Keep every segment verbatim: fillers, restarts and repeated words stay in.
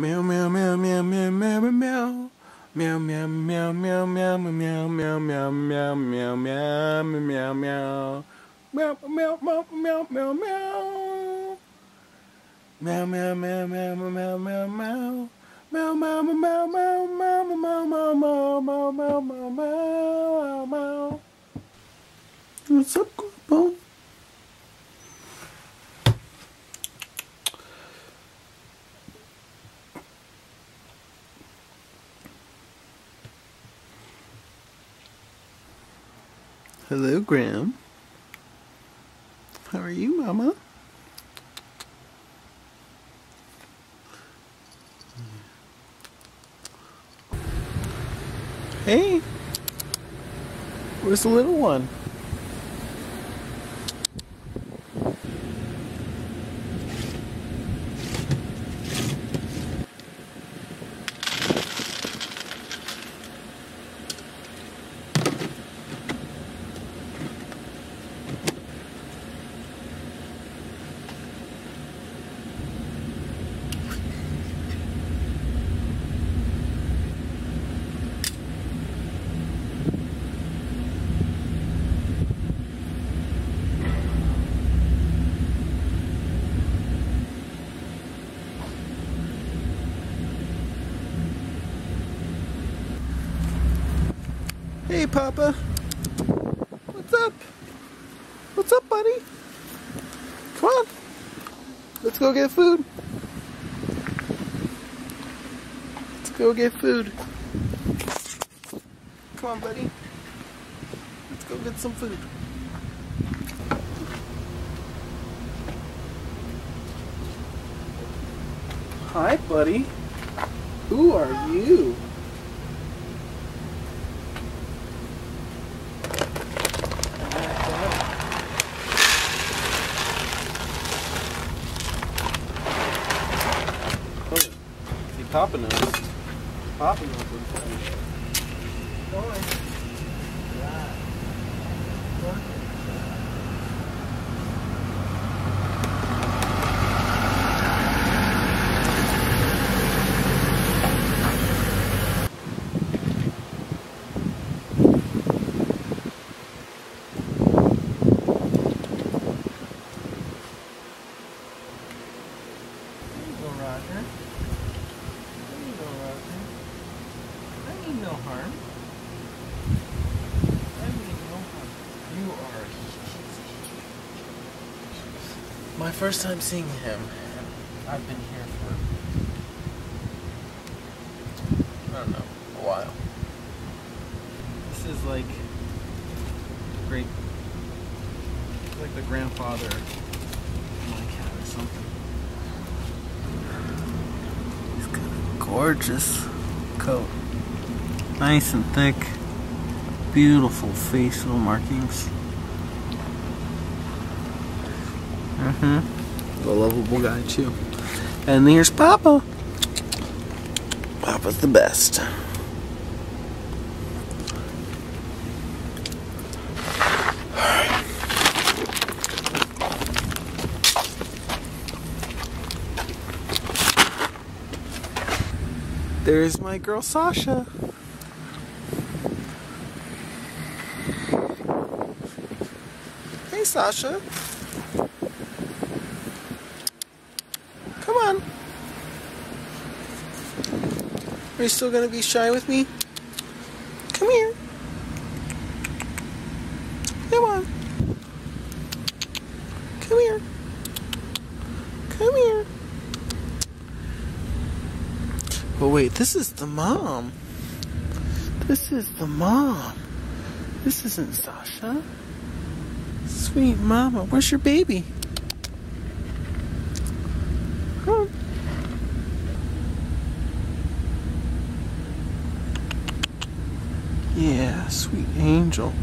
Meow meow meow meow meow meow meow. Meow meow meow meow meow meow meow meow meow meow meow meow meow. Meow meow meow meow meow meow. Meow meow meow meow meow meow meow. Meow meow meow meow meow meow meow meow meow meow meow meow meow. What's up, Goodpudding? Hello, Graham. How are you, Mama? Hey, where's the little one? Hey, Papa. What's up? What's up, buddy? Come on. Let's go get food. Let's go get food. Come on, buddy. Let's go get some food. Hi, buddy. Who are you? Papa knows. Papa knows what's going. Roger. I mean no harm. I mean no harm. You are... my first time seeing him. I've been here for... I don't know, a while. This is like... great... like the grandfather of my cat or something. He's got a gorgeous coat. Nice and thick. Beautiful facial markings. Mm-hmm. A lovable guy too. And here's Papa. Papa's the best. There's my girl Sasha. Hey, Sasha. Come on. Are you still gonna be shy with me? Come here. Come on. Come here. Come here. But wait, this is the mom. This is the mom. This isn't Sasha. Sweet mama, where's your baby? Come on. Yeah, sweet angel.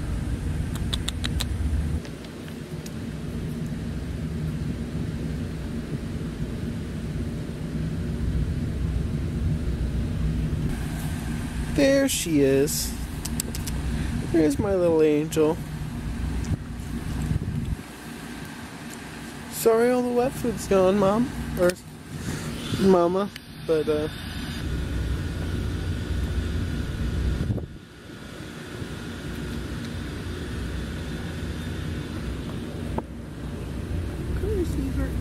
There she is. There's my little angel. Sorry all the wet food's gone, Mom. Or Mama. but uh. Come here, sweetheart.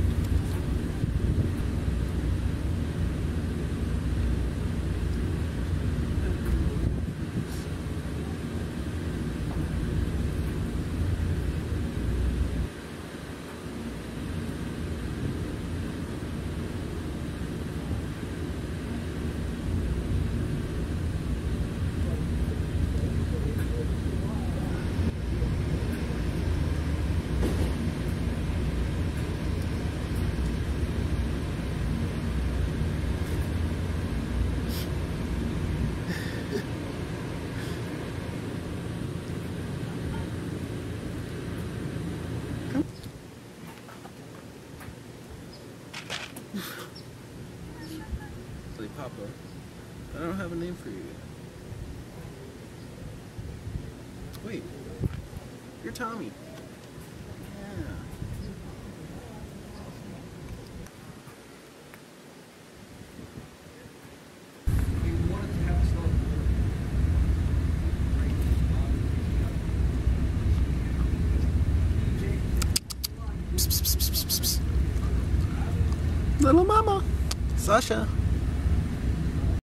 Say, Papa, I don't have a name for you yet. Wait, you're Tommy. Yeah. Little mama, Sasha.